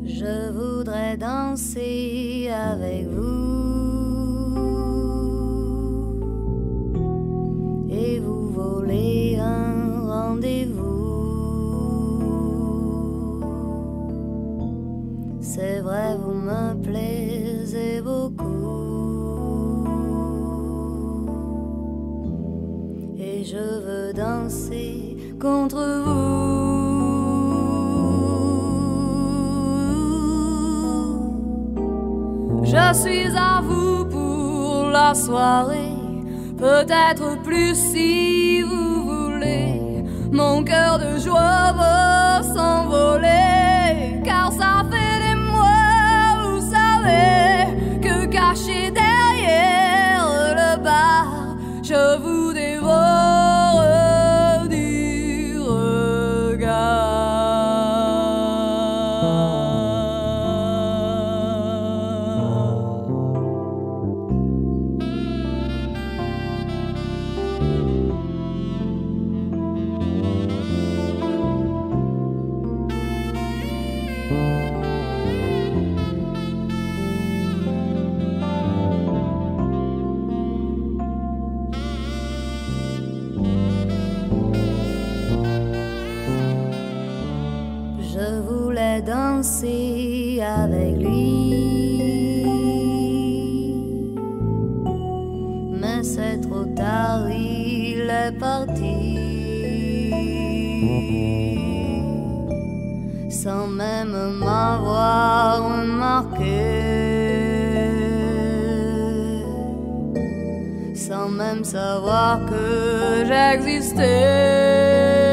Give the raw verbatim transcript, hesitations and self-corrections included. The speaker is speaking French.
Je voudrais danser avec vous et vous voler un rendez-vous. C'est vrai, vous me plaisez beaucoup et je veux danser contre vous. Je suis à vous pour la soirée, peut-être plus si vous voulez. Mon cœur de joie va s'envoler, car ça fait des mois, vous savez, que caché derrière le bar, je vous dévore du regard. Je voulais danser avec lui, mais c'est trop tard, il est parti, sans même m'avoir remarqué, sans même savoir que j'existais.